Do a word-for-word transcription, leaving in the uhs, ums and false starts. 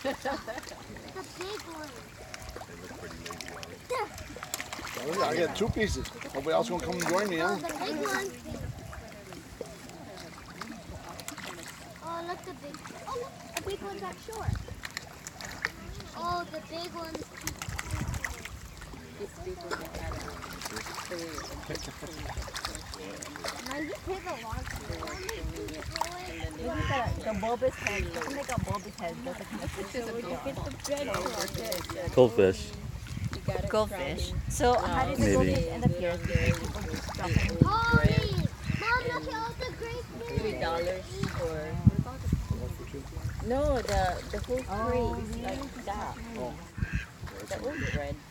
big one. They look pretty lazy on it. I got two pieces. Nobody else gonna come and join me, Oh, huh? the big one. Oh, look the big. Oh, look, the big one's up short. Oh, the big one's. These people that had a three. Man, you take a long time. Look at that, the bulbous head. Doesn't they got bulbous heads? That's a kind of fish. Goldfish. Goldfish. So how did the Maybe. goldfish end up here? Because people just drop them in. Holy! Mom, look at all the great Three fish. dollars for no the the whole crate like that. Oh. The old bread.